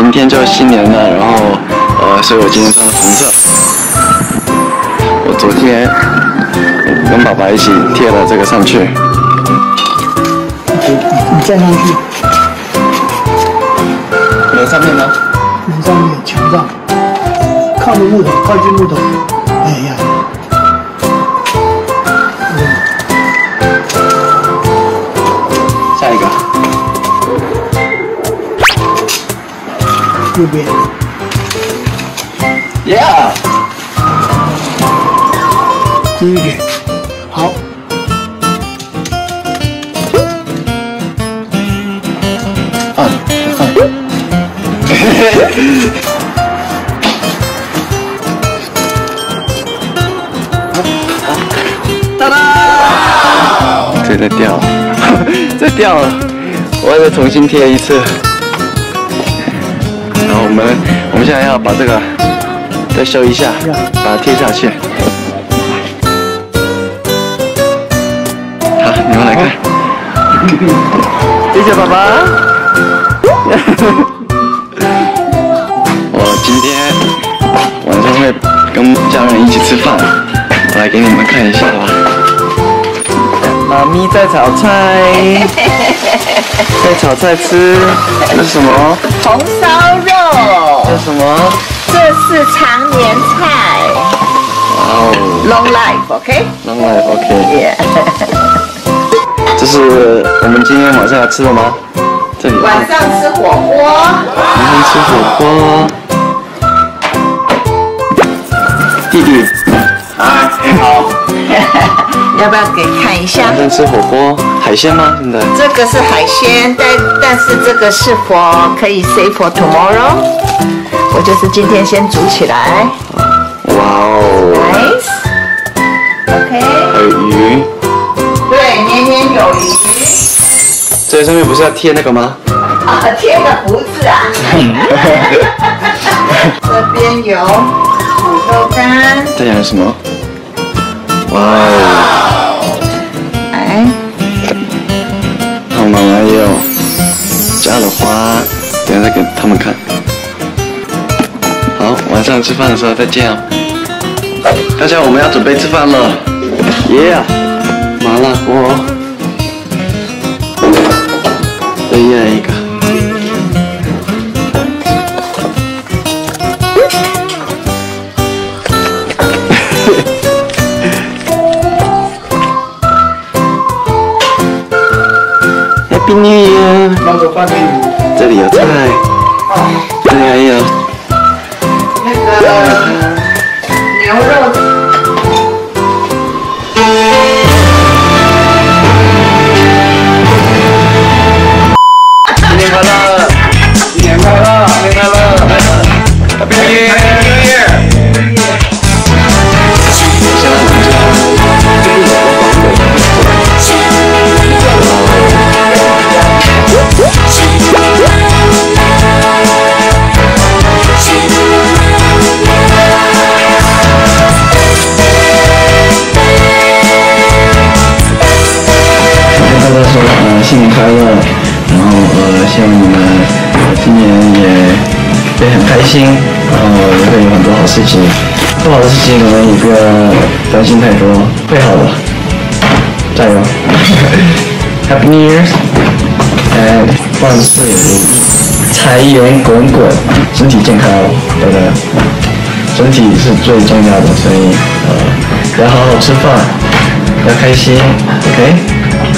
明天就新年了，然后所以我今天穿了红色。我昨天跟爸爸一起贴了这个上去。 你站上去。 楼上面吗？ 楼上面墙上，靠着木头，靠近木头。哎呀。 下一个。 右边。 Yeah。 低一点。好。 哒哒！这在掉，在掉了，我要再重新贴一次。然后我们现在要把这个再修一下，把它贴下去。好，你们来看，谢谢爸爸。我今天晚上会跟家人一起吃饭，我来给你们看一下吧。妈咪在炒菜，在炒菜吃，这是什么？ 红烧肉。 这是什么？ 这是常年菜。 哇哦 Long life, Long life, OK。 Yeah. 这是我们今天晚上要吃的吗？这里。 晚上吃火锅。 晚上吃火锅。弟弟，嗨，你好。 要不要给看一下？ 晚上吃火锅，海鲜吗？现在？ 这个是海鲜，但是这个是可以 save for tomorrow。我就是今天先煮起来。 哇哦 Nice。OK。 还有鱼。 对，年年有余。 这上面不是要贴那个吗？ 啊，贴个福字啊。这边有土豆干。 这样有什么？哇哦！ 来， 然后妈妈也有加了花，等一下再给他们看。好，晚上吃饭的时候再见哦。大家，我们要准备吃饭了。耶！麻辣锅。再验一个。Happy New Year！ 这里有菜，这里还有那个牛肉。 新年快乐！新年快乐！新年快乐！Happy New Year！ 现在我们大家说新年快乐，然后希望你们今年也会很开心，然后也会有很多好事情。不好的事情我们也不要担心太多，会好的，加油！Happy New Year！ 万事如意，财源滚滚，身体健康，对的，身体是最重要的，所以要好好吃饭，要开心 ，OK？